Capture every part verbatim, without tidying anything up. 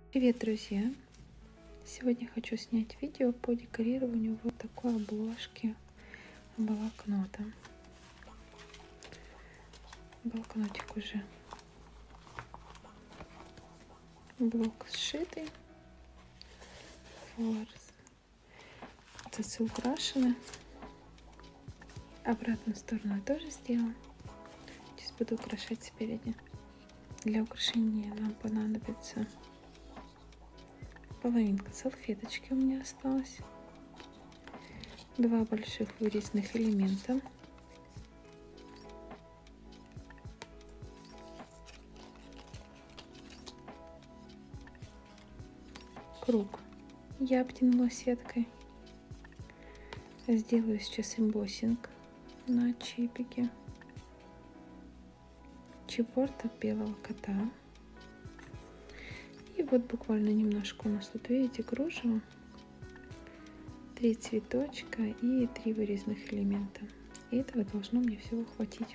Привет, друзья! Сегодня хочу снять видео по декорированию вот такой обложки блокнота. Блокнотик уже блок сшитый, форзацы украшены. Обратную сторону я тоже сделала. Сейчас буду украшать спереди. Для украшения нам понадобится половинка салфеточки, у меня осталась, два больших вырезных элемента, круг я обтянула сеткой. Сделаю сейчас эмбоссинг на чипике, чипборд от белого кота. И вот буквально немножко у нас тут, видите, кружево, три цветочка и три вырезных элемента. И этого должно мне всего хватить.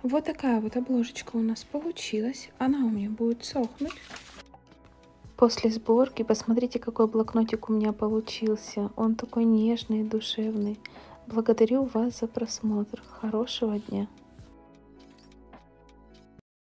Вот такая вот обложечка у нас получилась. Она у меня будет сохнуть. После сборки посмотрите, какой блокнотик у меня получился. Он такой нежный и душевный. Благодарю вас за просмотр. Хорошего дня.